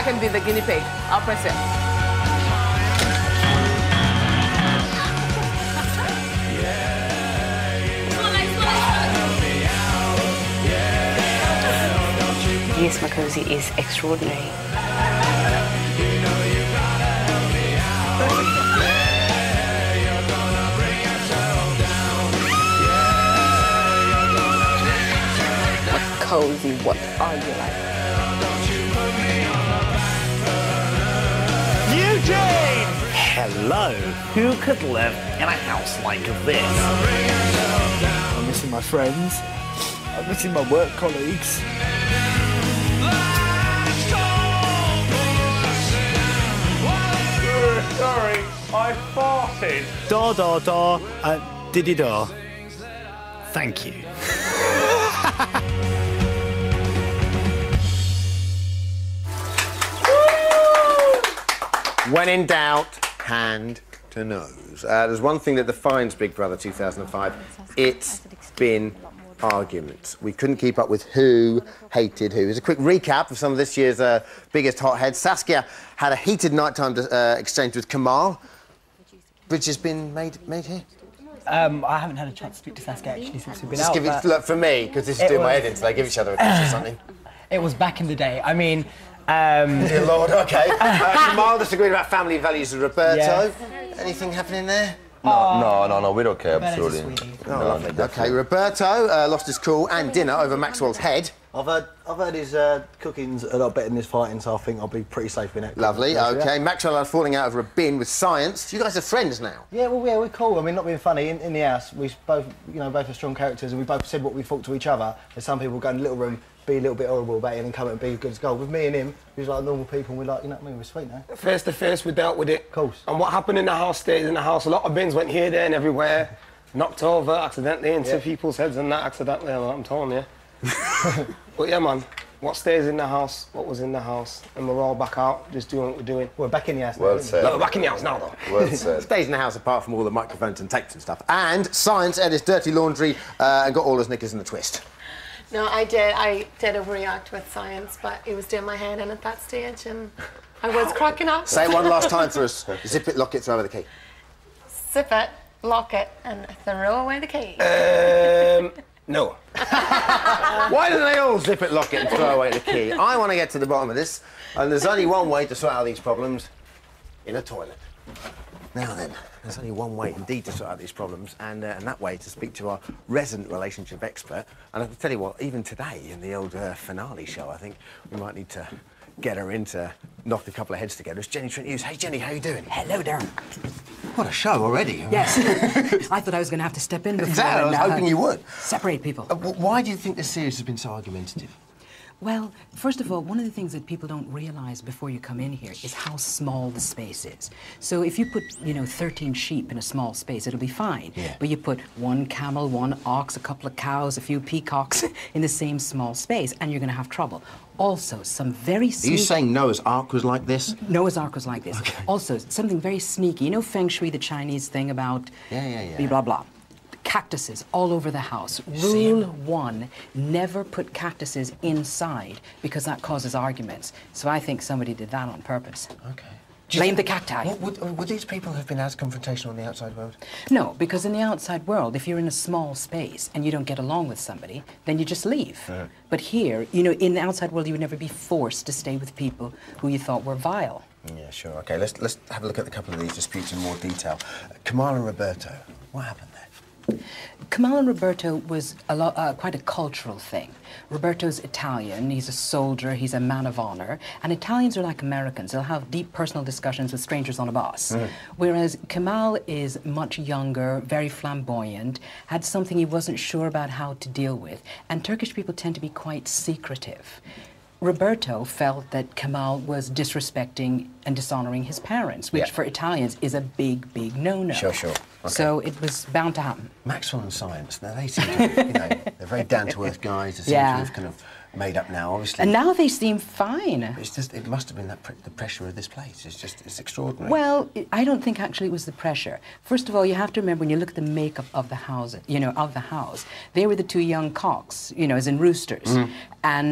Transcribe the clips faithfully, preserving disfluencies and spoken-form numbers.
I can be the guinea pig. I'll press it. Yes, Makosi is extraordinary. Cozy, what are you like? Eugene! Hello. Who could live in a house like this? I'm missing my friends. I'm missing my work colleagues. Sorry, I farted. Da da da, uh, diddy da. Thank you. When in doubt, hand to nose. Uh, there's one thing that defines Big Brother two thousand five. It's been arguments. We couldn't keep up with who hated who. Here's a quick recap of some of this year's uh, biggest hotheads. Saskia had a heated nighttime uh, exchange with Kamal. Bridge has been made made here. Um, I haven't had a chance to speak to Saskia actually since we've been Just out. give it, look, for me, because this is it doing my was- head in, so they give each other a kiss or something. It was back in the day. I mean, um, Dear Lord, OK. Uh, Kamal disagreed about family values with Roberto. Yeah. Anything happening there? No, no, no, no, we don't care, Roberto's a absolutely. sweetie. Oh, No, lovely. no, OK, Roberto uh, lost his cool and dinner over Maxwell's head. I've heard, I've heard his uh, cooking's a lot better than his fighting, so I think I'll be pretty safe in it. Lovely, Yeah. OK. Maxwell had a falling out over a bin with Science. You guys are friends now. Yeah, well, yeah, we're cool. I mean, not being funny, in, in the house, we both, you know, both are strong characters, and we both said what we thought to each other. There's some people go in the little room, be a little bit horrible about it, and then come out and be good as gold. With me and him, we was like normal people, and we're like, you know what I mean, we're sweet now. Face to face, we dealt with it. Of course. And what happened in the house stays in the house. A lot of bins went here, there, and everywhere. Knocked over accidentally into Yeah. people's heads and that accidentally, I'm telling you. But yeah, man, what stays in the house, what was in the house, and we're all back out, just doing what we're doing. We're back in the house now. Well aren't we? said. No, we're back in the house now, though. Well said. Stays in the house apart from all the microphones and tapes and stuff. And Science had his dirty laundry uh, and got all his knickers in a twist. No, I did. I did overreact with Science, but it was doing my head in at that stage, and I was cracking up. Say it one last time for us. Zip it, lock it, throw away the key. Zip it, lock it, and throw away the key. Um, no. Why do they all zip it, lock it and throw away the key? I want to get to the bottom of this, and there's only one way to sort out these problems. In a toilet. Now then, there's only one way indeed to sort out these problems, and, uh, and that way to speak to our resident relationship expert. And I can tell you what, even today in the old uh, finale show, I think we might need to get her in to knock a couple of heads together. It's Jenny Trent Hughes. Hey, Jenny, how you doing? Hello, Darren. What a show already. Yes. I thought I was going to have to step in before Exactly, I was and, uh, hoping you would. separate people. Uh, w- why do you think this series has been so argumentative? Well, first of all, one of the things that people don't realise before you come in here is how small the space is. So if you put, you know, thirteen sheep in a small space, it'll be fine. Yeah. But you put one camel, one ox, a couple of cows, a few peacocks in the same small space, and you're going to have trouble. Also, some very Are sneaky... you saying Noah's Ark was like this? Noah's Ark was like this. Okay. Also, something very sneaky. You know Feng Shui, the Chinese thing about... Yeah, yeah, yeah. Blah, blah, blah. Cactuses all over the house. Rule one, never put cactuses inside because that causes arguments. So I think somebody did that on purpose. Okay. Blame the cacti. Would, would, would these people have been as confrontational in the outside world? No, because in the outside world, if you're in a small space and you don't get along with somebody, then you just leave. Uh. But here, you know, in the outside world, you would never be forced to stay with people who you thought were vile. Yeah, sure. OK, let's, let's have a look at a couple of these disputes in more detail. Uh, Kamal and Roberto, what happened there? Kamal and Roberto was a lo uh, quite a cultural thing. Roberto's Italian, he's a soldier, he's a man of honor, and Italians are like Americans. They'll have deep personal discussions with strangers on a bus. Mm. Whereas Kamal is much younger, very flamboyant, had something he wasn't sure about how to deal with, and Turkish people tend to be quite secretive. Roberto felt that Kamal was disrespecting and dishonoring his parents, which Yeah. for Italians is a big, big no-no. Sure, sure. Okay. So it was bound to happen. Maxwell and Science, now they seem to, you know, they're very down-to-earth guys. They seem Yeah. to have kind of made up now, obviously. And now they seem fine. It's just, it must have been that pr the pressure of this place. It's just, it's extraordinary. Well, I don't think actually it was the pressure. First of all, you have to remember when you look at the makeup of the house, you know, of the house, they were the two young cocks, you know, as in roosters. Mm. And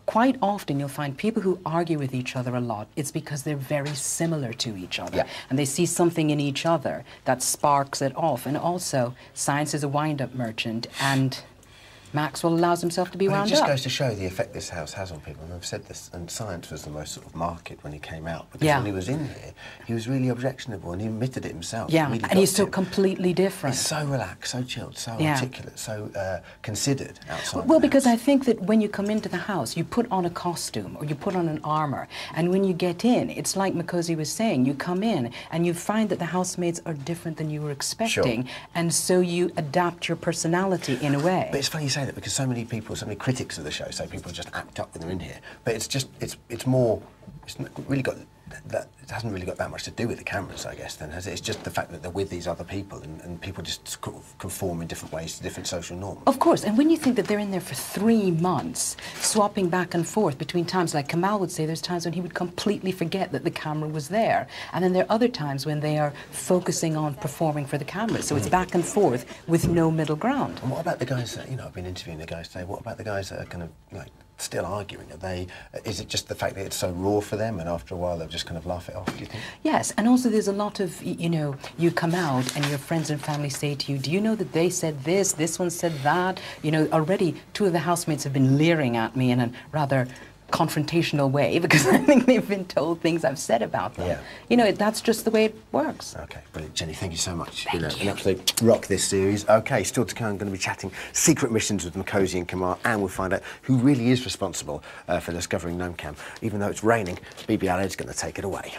quite often you'll find people who argue with each other a lot, it's because they're very similar to each other. Yeah. And they see something in each other that sparks it off. And also, science is a wind-up merchant, and Maxwell allows himself to be Well, wound it just up. goes to show the effect this house has on people. And I've said this, and science was the most sort of market when he came out. Because Yeah. when he was in here, he was really objectionable, and he admitted it himself. Yeah, It really and got he's to so him. completely different. He's so relaxed, so chilled, so Yeah. articulate, so uh, considered outside. Well, the because house. I think that when you come into the house, you put on a costume or you put on an armour, and when you get in, it's like Makosi was saying, you come in and you find that the housemates are different than you were expecting, and so you adapt your personality in a way. But it's funny you say that, because so many people, so many critics of the show say people just act up when they're in here. But it's just, it's it's more, it's not really got, that, it hasn't really got that much to do with the cameras, I guess, then, has it? It's just the fact that they're with these other people, and, and people just co- conform in different ways to different social norms. Of course, and when you think that they're in there for three months, swapping back and forth between times, like Kamal would say, there's times when he would completely forget that the camera was there. And then there are other times when they are focusing on performing for the camera. So it's back and forth with no middle ground. And what about the guys that, you know, I've been interviewing the guys today, what about the guys that are kind of, like, still arguing? Are they, is it just the fact that it's so raw for them, and after a while they'll just kind of laugh it off, do you think? Yes, and also there's a lot of, y- you know, you come out and your friends and family say to you, do you know that they said this, this one said that? You know, already two of the housemates have been leering at me in a rather confrontational way because I think they've been told things I've said about them. Yeah. You know, that's just the way it works. Okay, brilliant. Jenny, thank you so much. Thank you. An absolute rock, this series. Okay, still to come, I'm going to be chatting secret missions with Makosi and Kamal, and we'll find out who really is responsible uh, for discovering Gnome Cam. Even though it's raining, B B L Ed's going to take it away.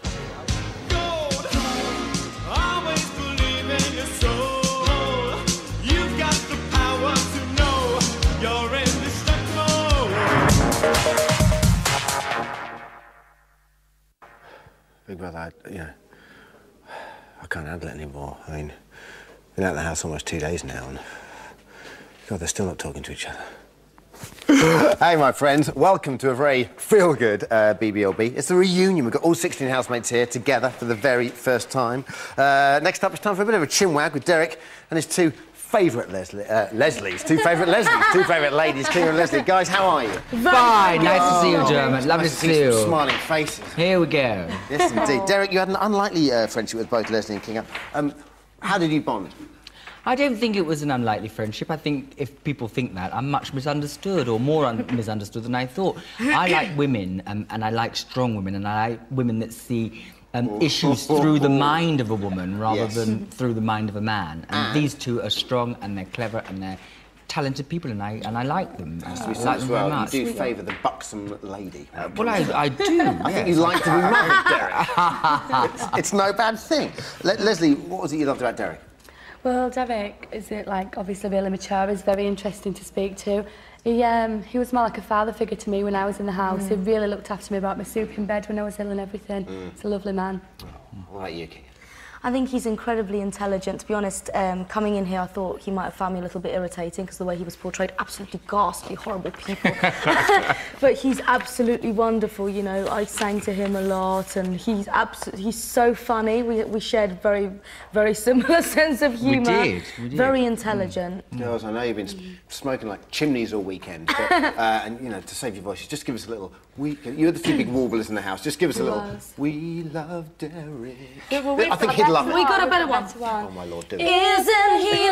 Big brother, I, you know, I can't handle it anymore. I mean, been out of the house almost two days now, and God, they're still not talking to each other. Hey, my friends, welcome to a very feel-good uh, B B L B. It's a reunion. We've got all sixteen housemates here together for the very first time. Uh, next up, it's time for a bit of a chinwag with Derek and his two favourite Leslie, uh, Leslies, two favourite Leslies, two favourite ladies, King and Leslie. Guys, how are you? Fine, nice to see you, Dermot. Lovely to see you. Some smiling faces. Here we go. Yes, indeed. Derek, you had an unlikely uh, friendship with both Leslie and King. Um, how did you bond? I don't think it was an unlikely friendship. I think if people think that, I'm much misunderstood, or more un misunderstood than I thought. I like women, um, and I like strong women, and I like women that see um, issues through the mind of a woman rather Yes. than through the mind of a man. And Ah. these two are strong, and they're clever, and they're talented people, and I and I like them. As I we said like as them very well, much. you do favour the buxom lady. Uh, Well, I, I do. I think yes. you like to be married, Derek. it's, it's no bad thing. Le Leslie, what was it you loved about Derek? Well, Derek is it like obviously really mature. He's very interesting to speak to. He um he was more like a father figure to me when I was in the house. He really looked after me, brought me soup in bed when I was ill and everything. Mm. He's a lovely man. What about you, King? I think he's incredibly intelligent. To be honest, um, coming in here, I thought he might have found me a little bit irritating because the way he was portrayed, absolutely ghastly, horrible people. But he's absolutely wonderful. You know, I sang to him a lot, and he's absolutely he's so funny. We we shared very very similar sense of humour. We did, we did. Very intelligent. Girls, I know you've been s smoking like chimneys all weekend, but, uh, and you know, to save your voices, just give us a little. We, you had the two big warblers in the house. Just give us a little. Was. We love Derek. Yeah, well, I think he'd love it. We got a better one. Oh my lord, do it. Isn't he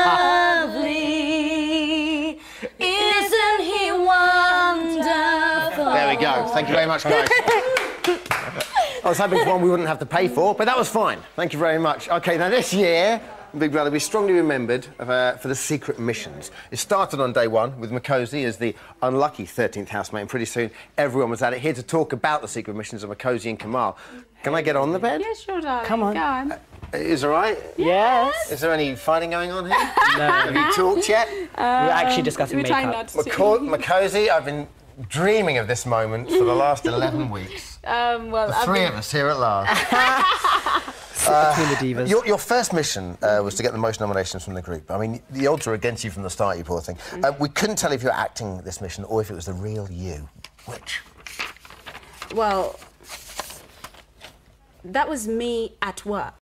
lovely? Isn't he wonderful? There we go. Thank you very much, guys. I was hoping for one we wouldn't have to pay for, but that was fine. Thank you very much. OK, now this year, Big Brother, we strongly remembered uh, for the secret missions. It started on day one with Makosi as the unlucky thirteenth housemate, and pretty soon everyone was at it. Here to talk about the secret missions of Makosi and Kamal. Can I get on the bed? Yeah, sure, darling. Come on. Go on. Uh, is it all right? Yes. Is there any fighting going on here? No. Have you talked yet? We're actually discussing we're trying makeup. not to. Mako Makosi, I've been dreaming of this moment for the last eleven weeks. Um, well, The I've three been- of us here at last. Between the divas. Your, your first mission uh, was to get the most nominations from the group. I mean, the odds were against you from the start, you poor thing. Uh, we couldn't tell if you were acting this mission or if it was the real you. Which? Well, that was me at work.